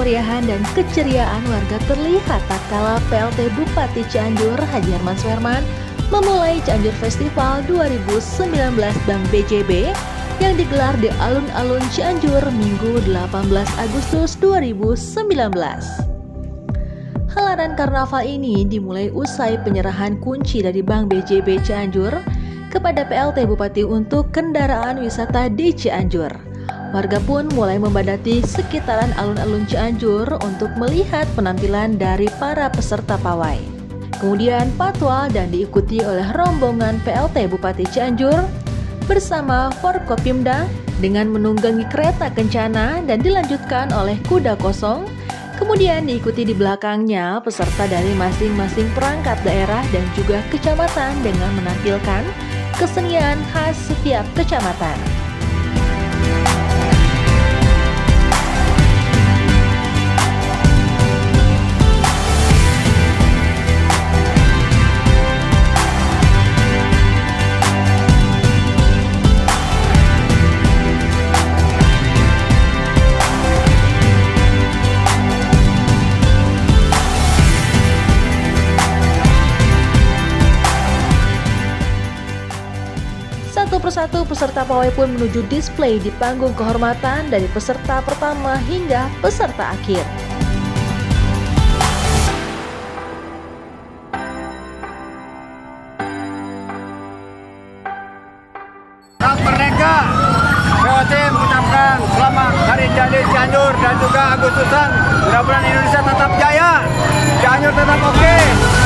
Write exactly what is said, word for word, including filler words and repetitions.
kemeriahan dan keceriaan warga terlihat tatkala P L T Bupati Cianjur Haji Herman Suherman memulai Cianjur Festival dua ribu sembilan belas Bank B J B yang digelar di alun-alun Cianjur Minggu delapan belas Agustus dua ribu sembilan belas. Helaran karnaval ini dimulai usai penyerahan kunci dari Bank B J B Cianjur kepada P L T Bupati untuk kendaraan wisata di Cianjur. Warga pun mulai membadati sekitaran alun-alun Cianjur untuk melihat penampilan dari para peserta pawai. Kemudian patwal dan diikuti oleh rombongan P L T Bupati Cianjur bersama Forkopimda dengan menunggangi kereta kencana dan dilanjutkan oleh kuda kosong. Kemudian diikuti di belakangnya peserta dari masing-masing perangkat daerah dan juga kecamatan dengan menampilkan kesenian khas setiap kecamatan. Satu persatu peserta pawai pun menuju display di panggung kehormatan dari peserta pertama hingga peserta akhir. Saat Merdeka, P O T mengucapkan selamat Hari Jadi Cianjur dan juga Agustusan. Mudah-mudahan Indonesia tetap jaya, Cianjur tetap oke.